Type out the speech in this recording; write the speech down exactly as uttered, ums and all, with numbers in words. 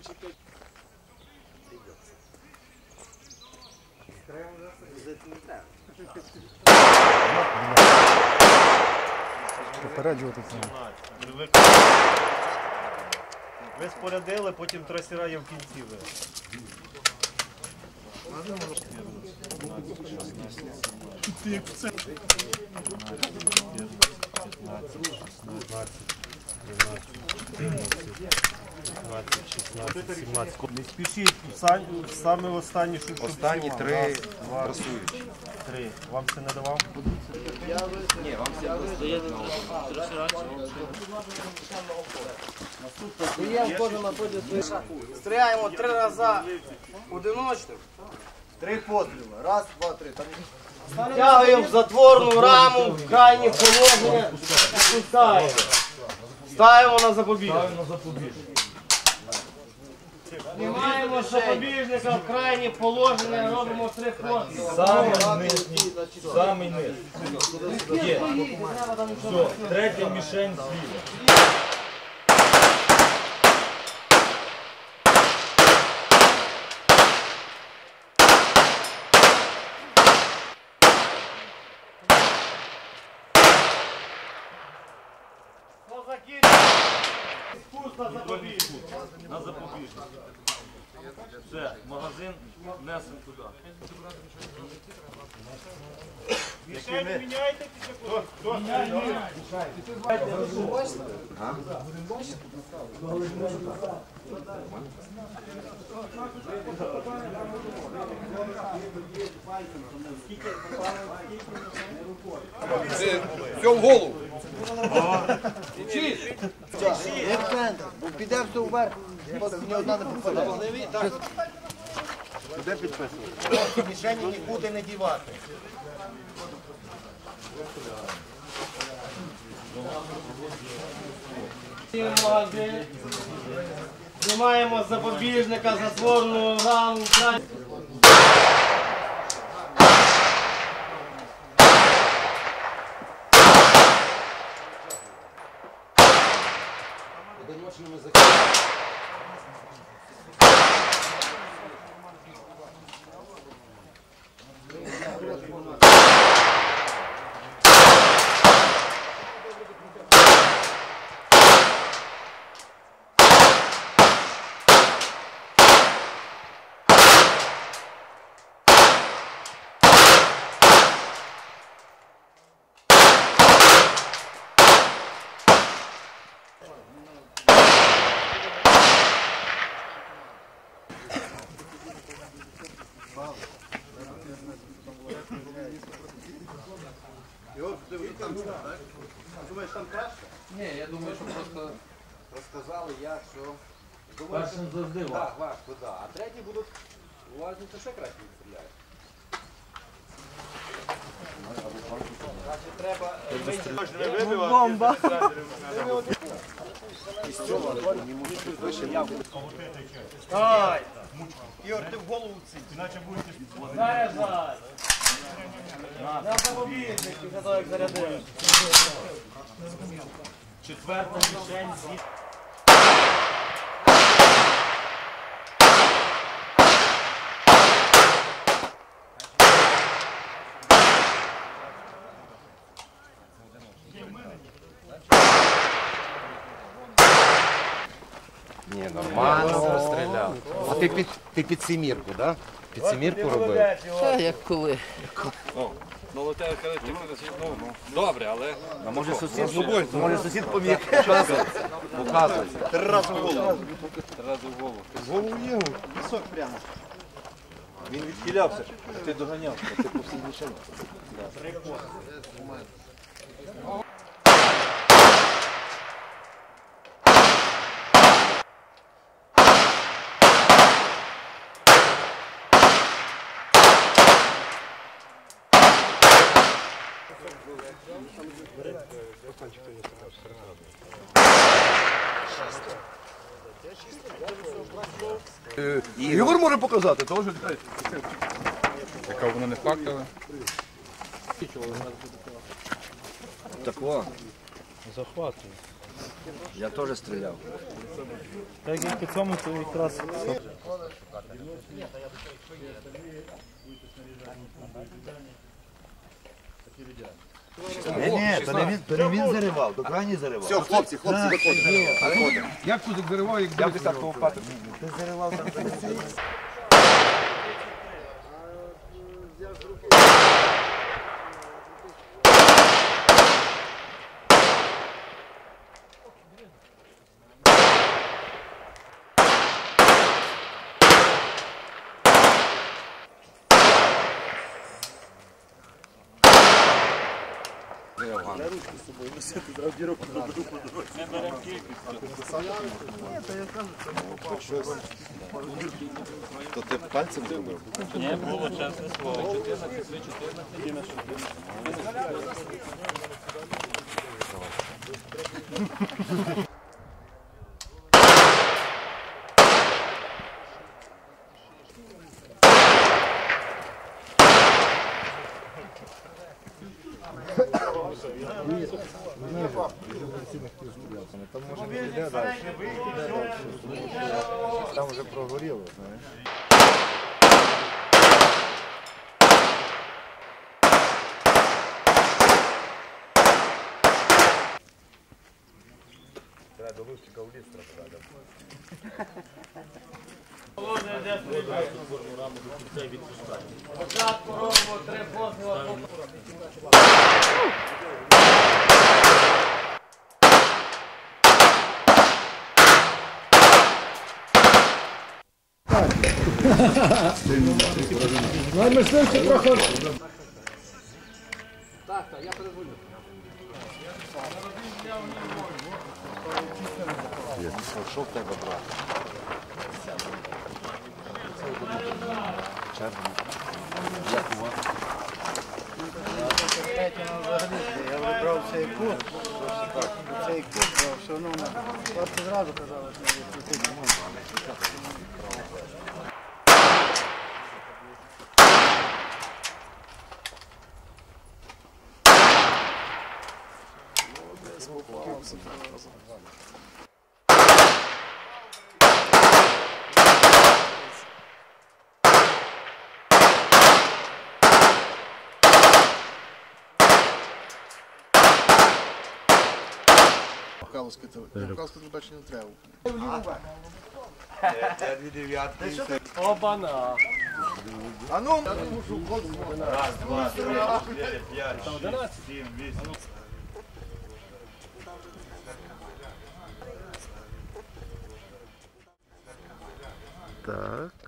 Попереджувати це. Ви спорядили, потім трасіраємо в кінці ви. Не спішіть, саме останні, що Останні три просуючі. Три. Вам це не давав? Ні, вам все стоять на Стріляємо три рази одиночним. Три постріли. Раз, два, три. Тягуємо в затворну раму, в крайнє положення, пускаємо. Ставимо на запобіжник. Знімаємо запобіжника в крайнє положення, робимо три постріли. Самий нижній, самий низ. Є. Все, третя мішень зліва. Спуск на запобіжник. На запобіжник. Все, магазин несемо туди. Мішень міняйте після Все в голову. Не в центр, бо піде все вверх, ні одна не попаде. Куди підписувати? Мішені нікуди не дівати. Знімаємо з запобіжника затворну раму. Думаєш, там краще? Ні, я думаю, що просто Розказали, як, що. Першим завжди Так, важко. важко, так. А треті будуть уважні, то ще краще відстріляють. Значить, треба... Бомба! Ай! Ігор, ти в голову цій, іначе будете... Заряджай! На запобіжник, після того, як зарядили. Четверта мішень зліва. ні, нормально стріляв. А ти під, ти під сімірку, так? Да? Під сімірку робив? Та як коли. Ну, у тебе кажуть, ну, добре, але... А може сусід, може сусід поміг? Показує. Три рази в голову. Три рази в голову. В голову є, пісок прямо. Він відхилявся, а ти доганяв, а ти по всій мішені. Ігор може показати, теж. Яка воно не фактове? Так, о. Захватує. Я теж стріляв. Так як по цьому, то якраз. Ні, ні, то не він, то не він заривав, то крайній заривав. Все, хлопці, хлопці, виходимо. Як кузик заривав, як буде десятого пати? Ти заривав там. То ти пальцем зробив? Ні, було чесне слово. чотирнадцять, три, чотирнадцять. Там вже прогоріло, знаєш. Треба до лущика в ліс треба. Спочатку робимо три постріли. Що в тебе, брат? Я вибрав цей кут. Цей кут, бо все одно от зразу казали, що не відкрутити. Калуська передачі не треба. Оба-на. А ну! Раз, два, три, чотири, п'ять, шість, сім, вісім. Так.